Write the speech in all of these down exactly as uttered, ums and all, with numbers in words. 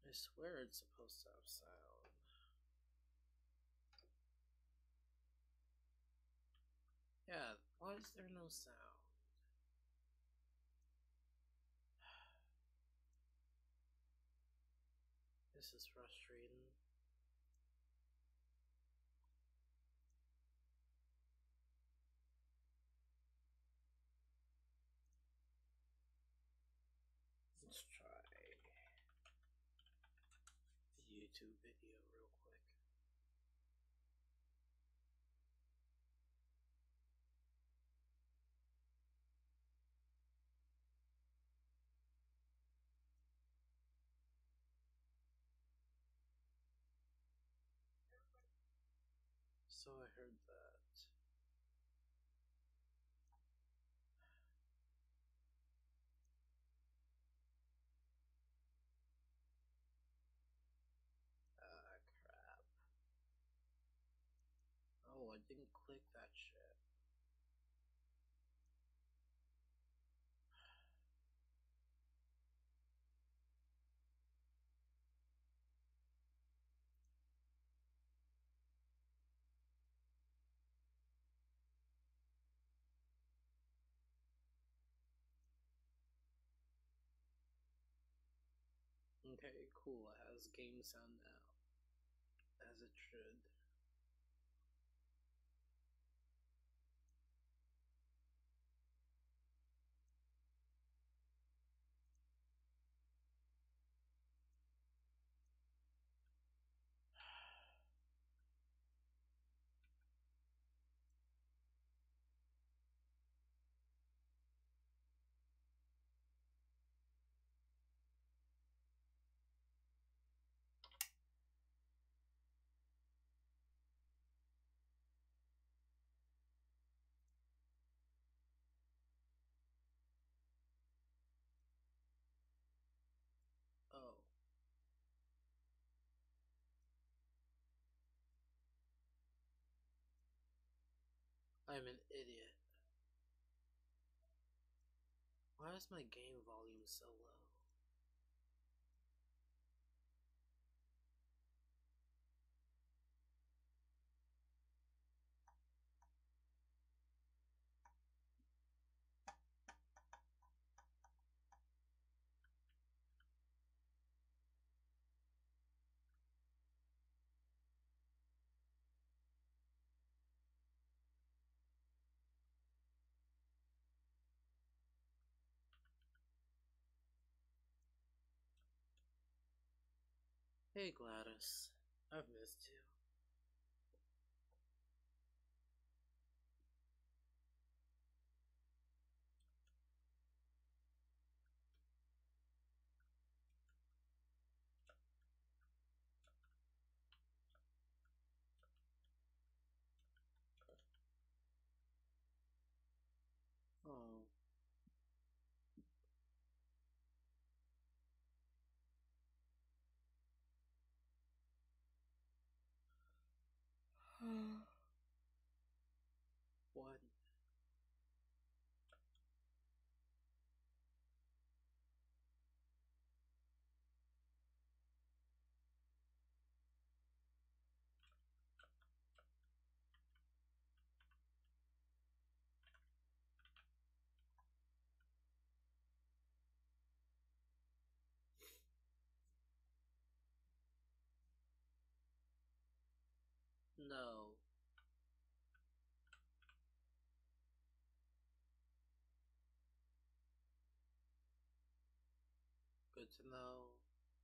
I swear it's supposed to have sound. Yeah, why is there no sound? This is frustrating. Let's try the YouTube video real quick. So I heard that. Ah, crap. Oh, I didn't click that shit. Okay, cool. It has game sound now. As it should. Oh. I'm an idiot. Why is my game volume so low? Hey Gladys, I've missed you. Oh. What? No. Good to know.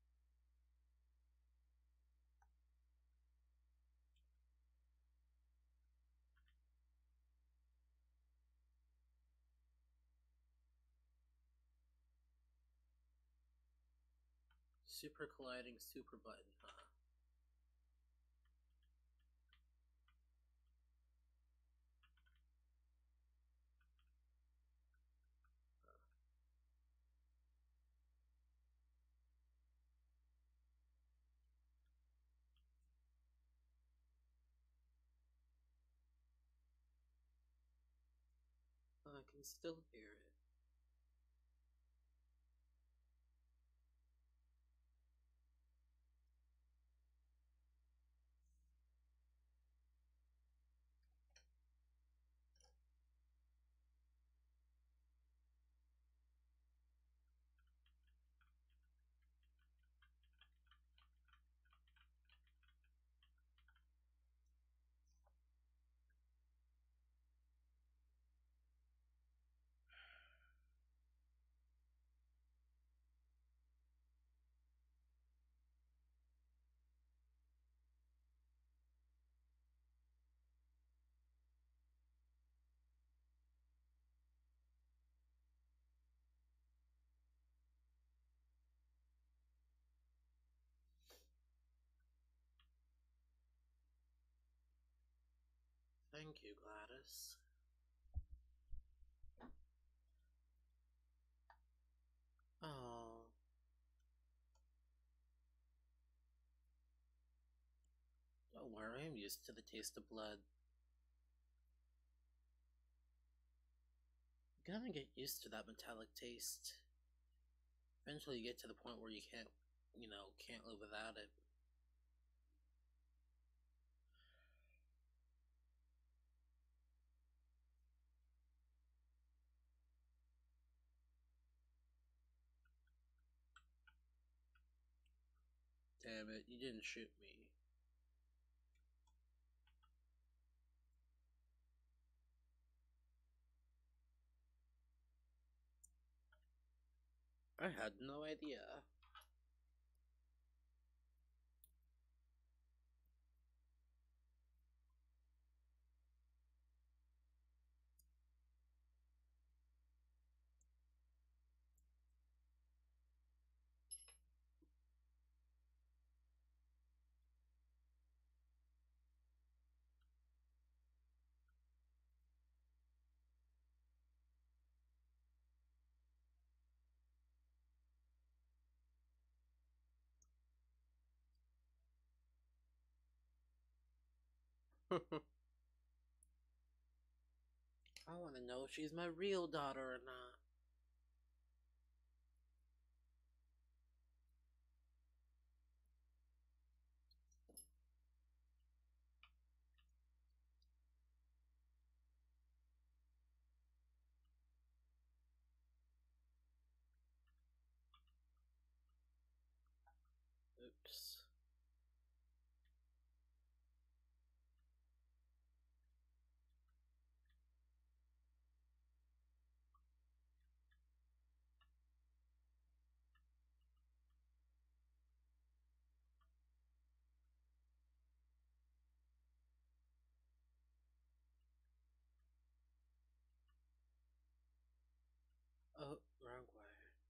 Super colliding super button, huh? I can still hear it. Thank you, Gladys. Oh. Don't worry, I'm used to the taste of blood. You're gonna get used to that metallic taste. Eventually you get to the point where you can't, you know, can't live without it. Damn it, you didn't shoot me. I had no idea. I want to know if she's my real daughter or not. Oops. Oh, wrong way.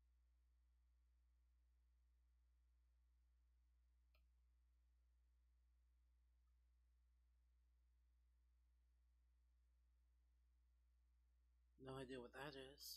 No idea what that is.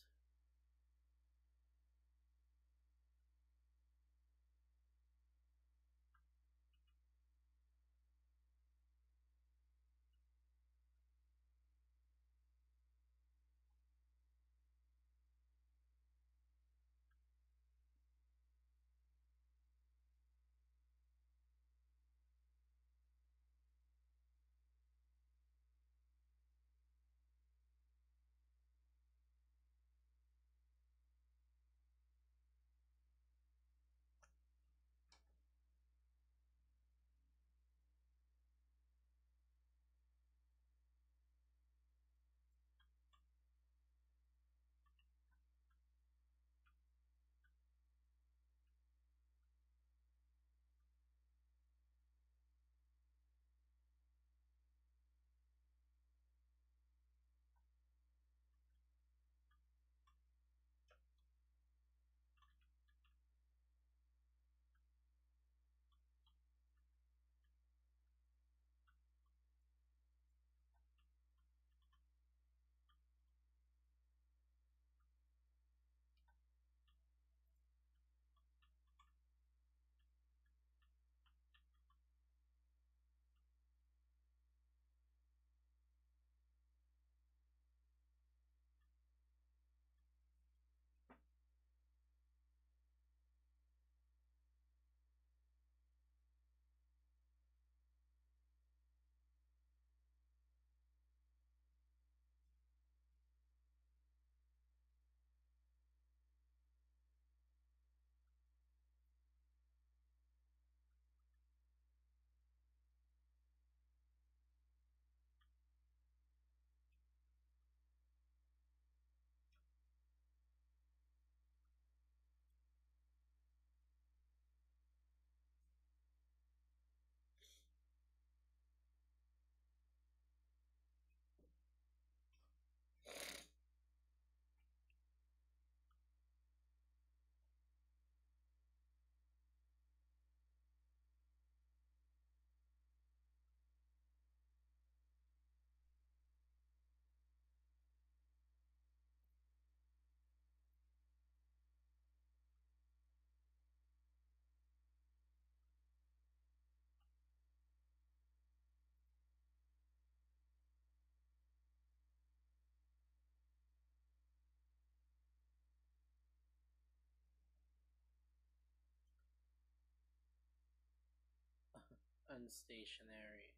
unstationary.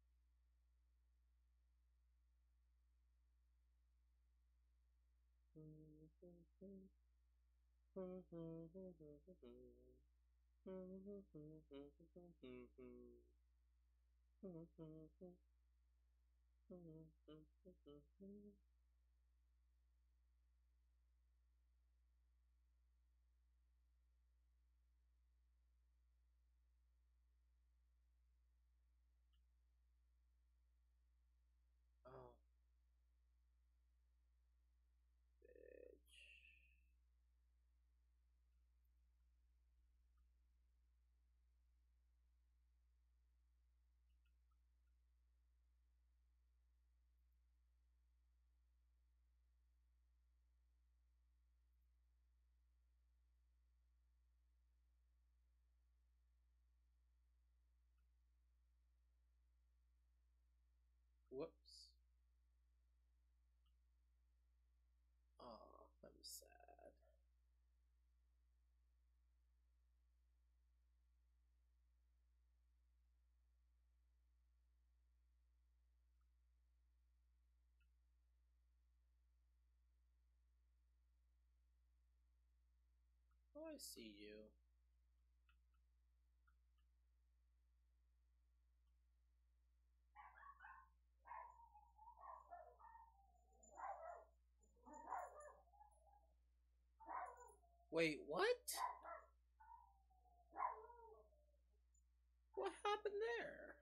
Oh, bitch. Whoops. Oh, I'm sad. Oh, I see you. Wait, what? What happened there?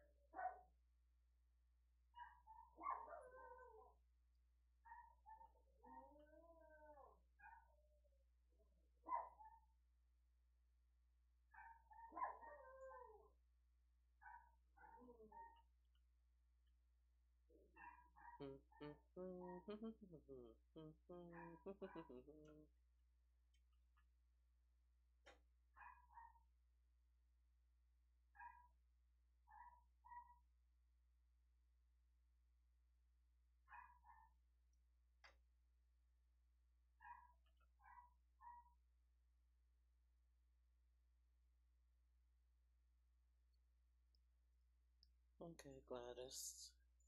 Okay, Gladys.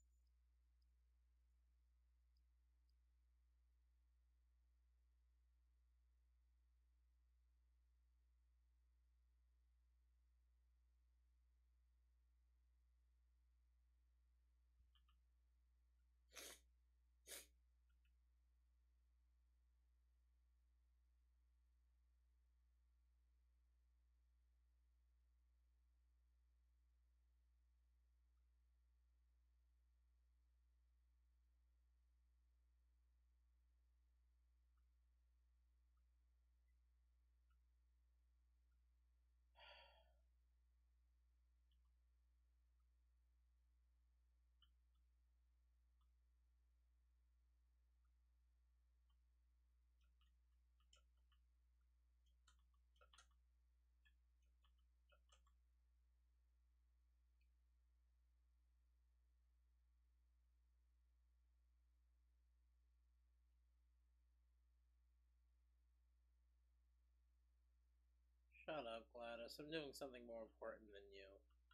Shut up, Gladys. I'm doing something more important than you.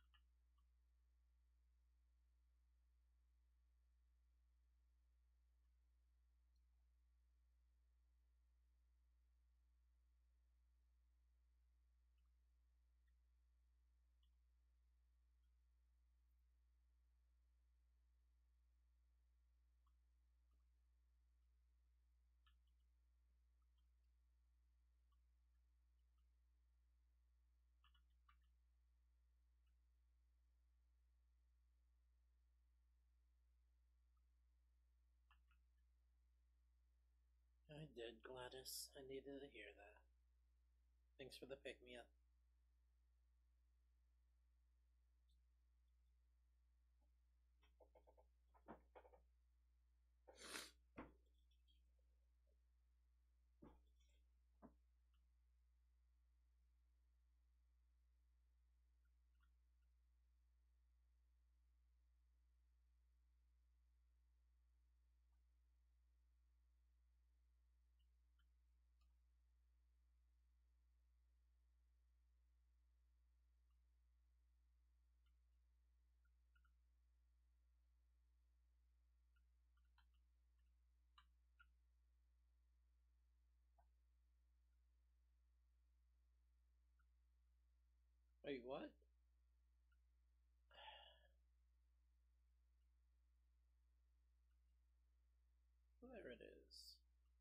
I did, Gladys. I needed to hear that. Thanks for the pick-me-up. Wait, what? There it is.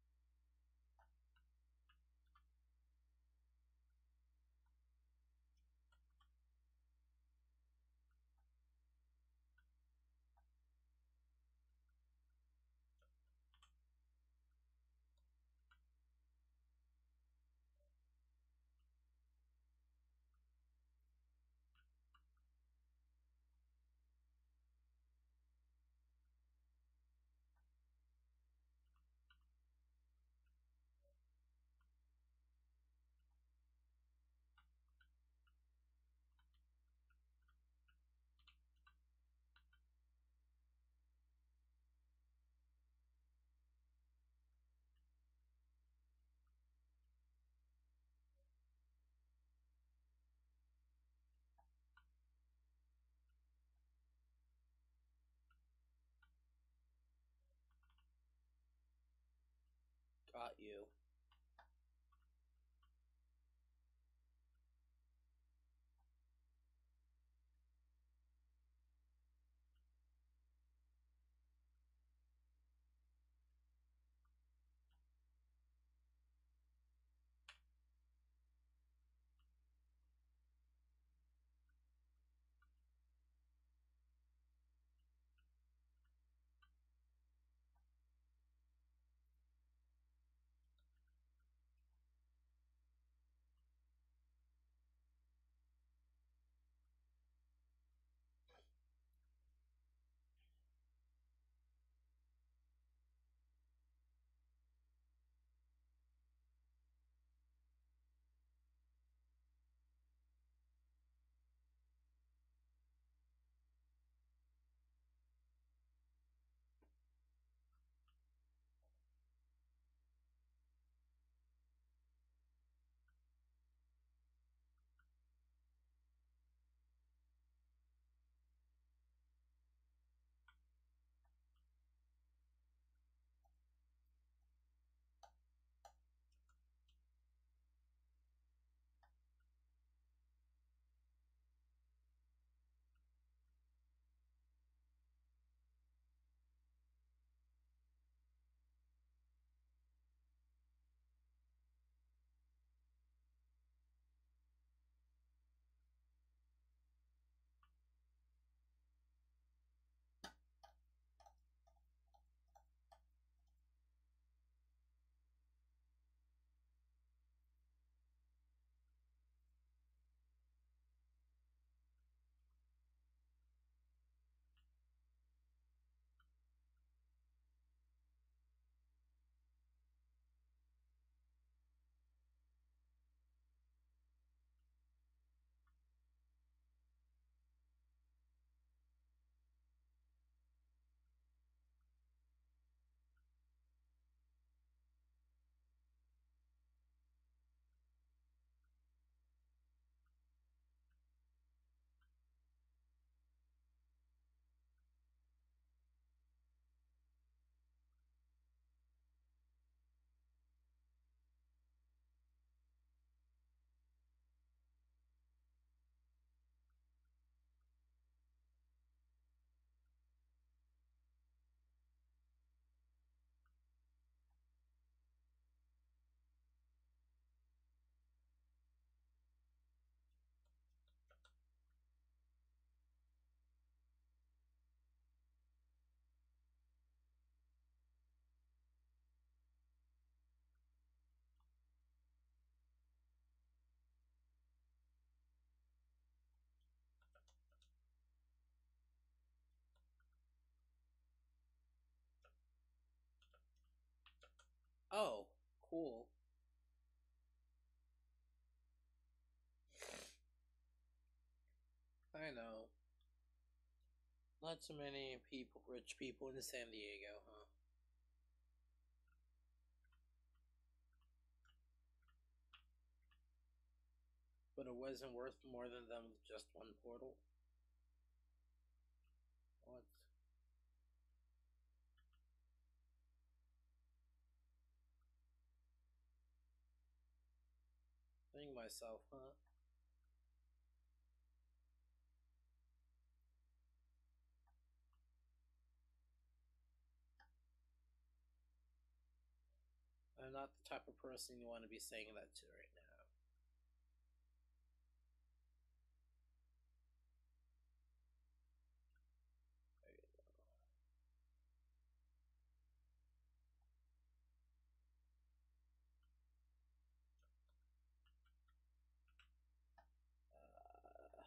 Got you. Oh, cool. I know. Not so many people, rich people in San Diego, huh? But it wasn't worth more than them with just one portal? What? Think myself, huh? not the type of person you want to be saying that to right now. There you go. Uh,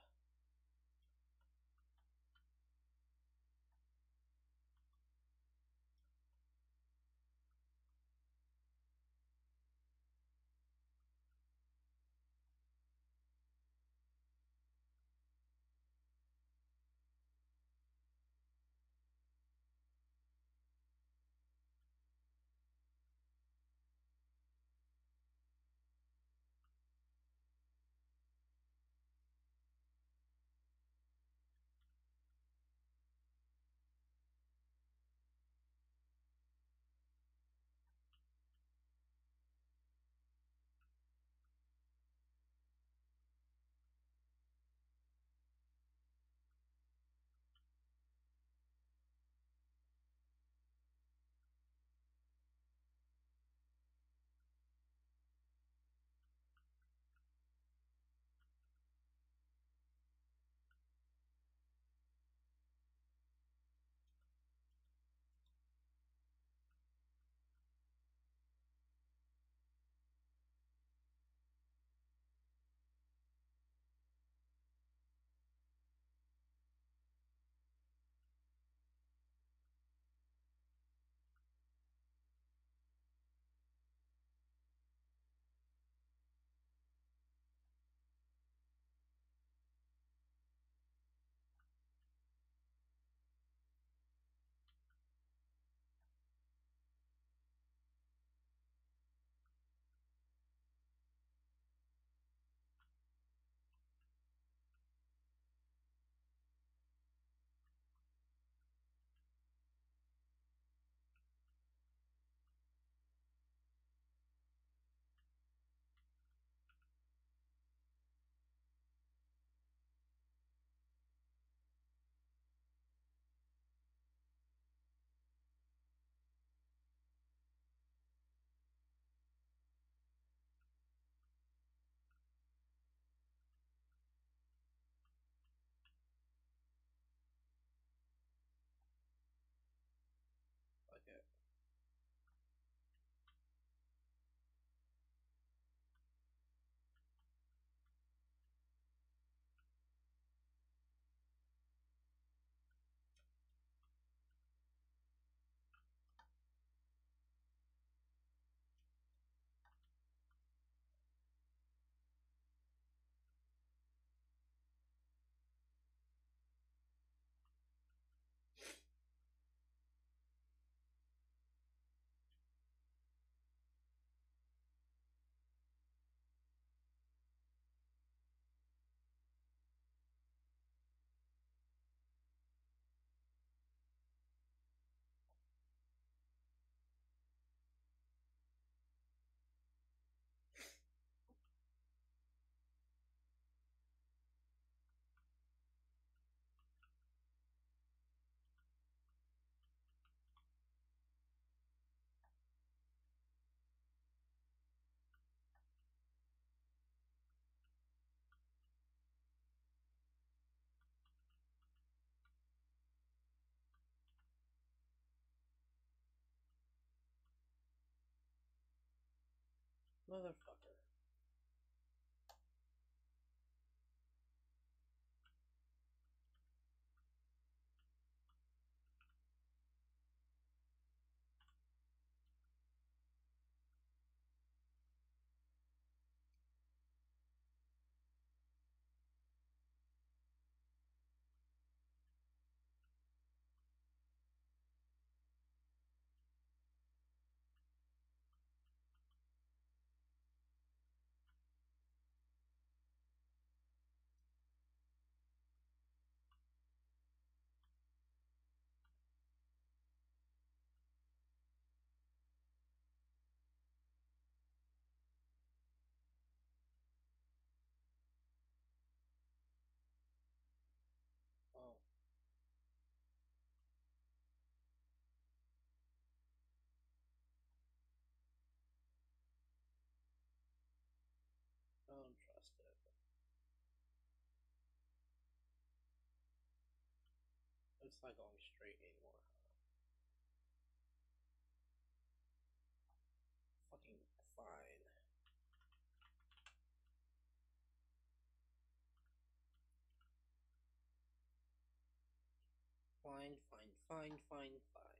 okay. Motherfucker. it's not going straight anymore. Fucking fine. Fine, fine, fine, fine, fine.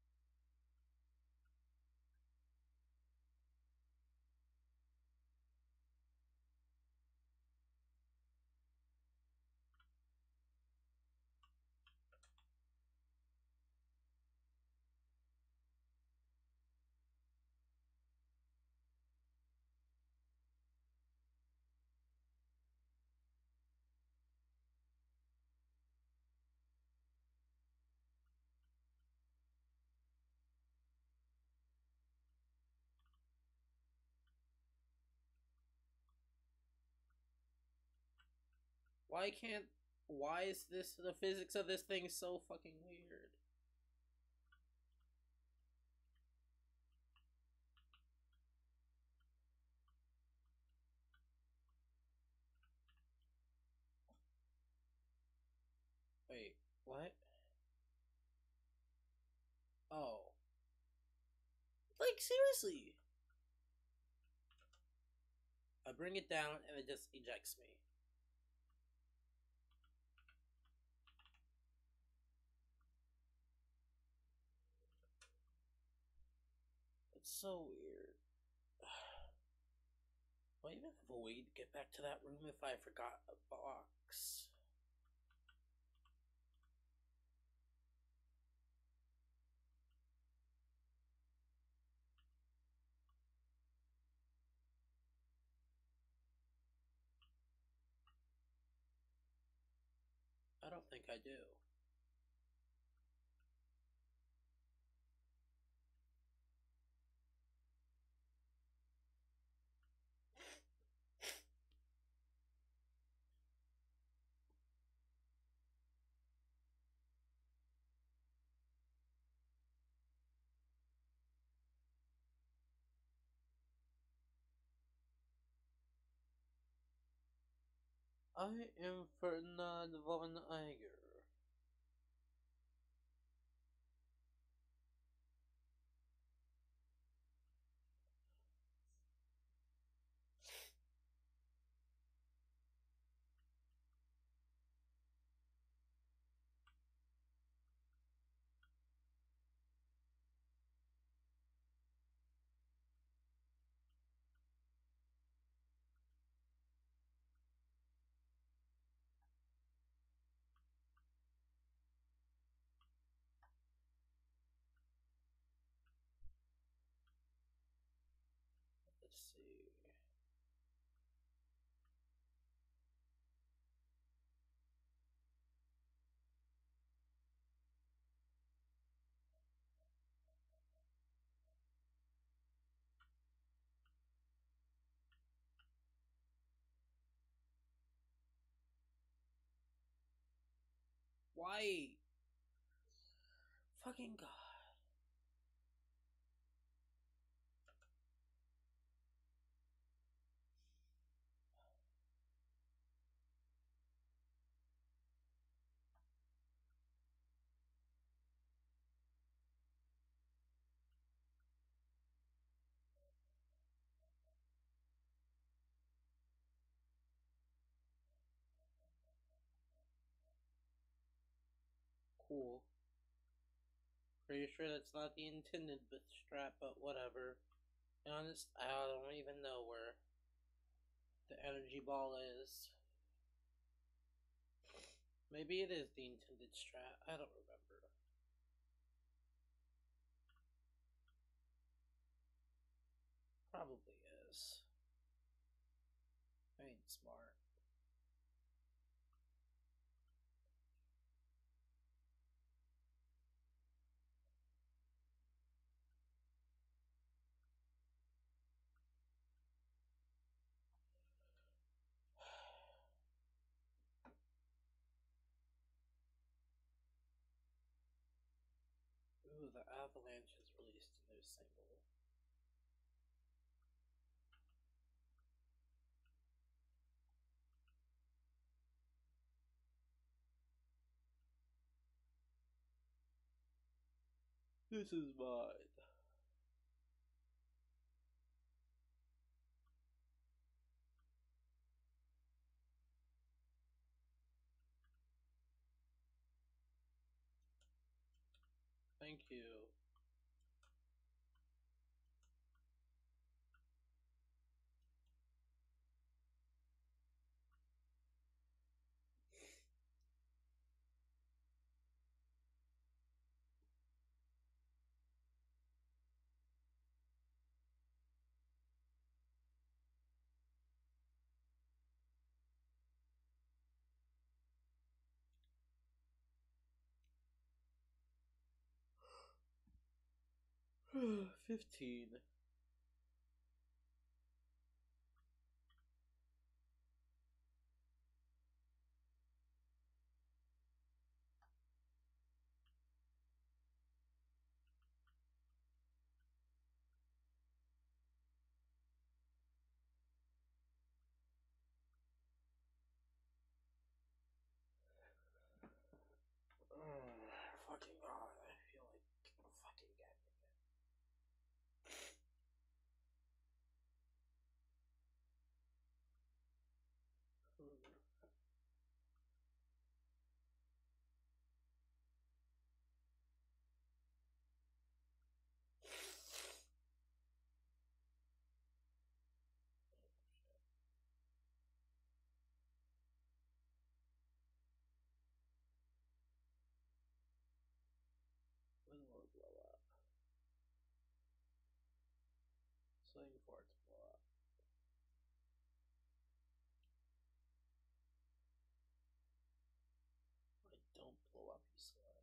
Why can't... Why is this... The physics of this thing so fucking weird? Wait, what? Oh. Like, seriously? I bring it down and it just ejects me. It's so weird. Do I even have a way to get back to that room if I forgot a box? I don't think I do. I am Ferdinand von Eiger. Let's see. Why? Fucking God. Cool. Pretty sure that's not the intended strap, but whatever. To be honest, I don't even know where the energy ball is. Maybe it is the intended strat. I don't remember. Probably is. I ain't smart. Ooh, the Avalanche has released a new single. This is mine. Thank you. Fifteen. Oh, fucking god, I feel like fucking getting it. Hmm. When will it blow up? Just waiting for it to blow up. I don't blow up, you slut.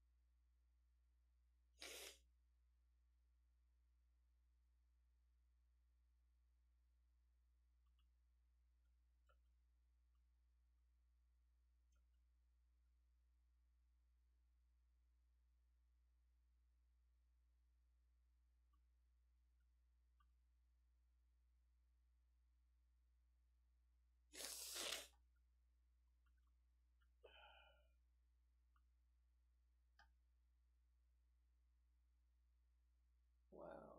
Wow.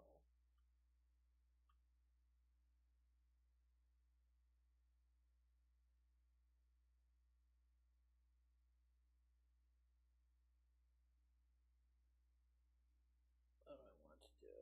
What do I want to do?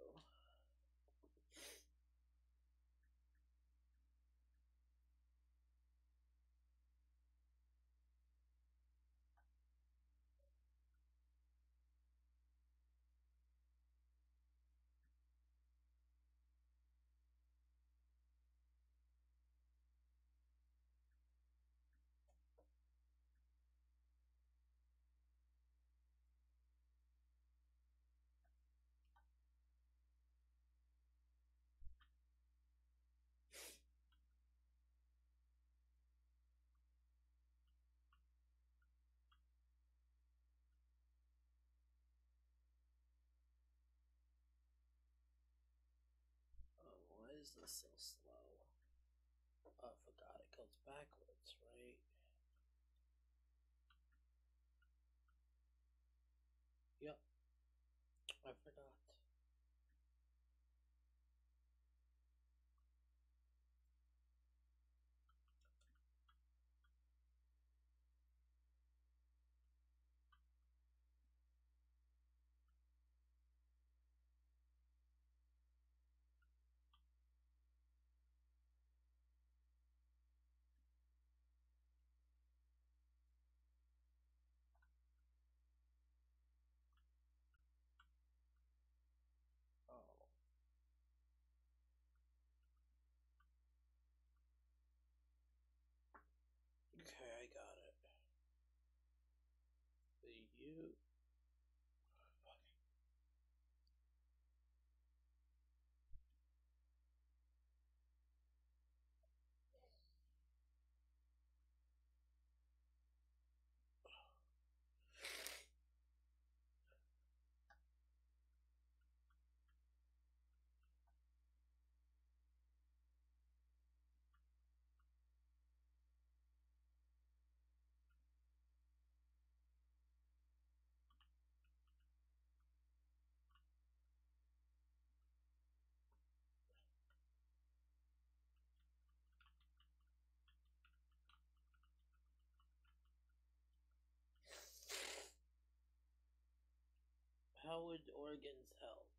Oh, why is this so slow? Oh, I forgot it goes backwards, right? Yep, I forgot. Oh. Okay, I got it. The you. how would organs help?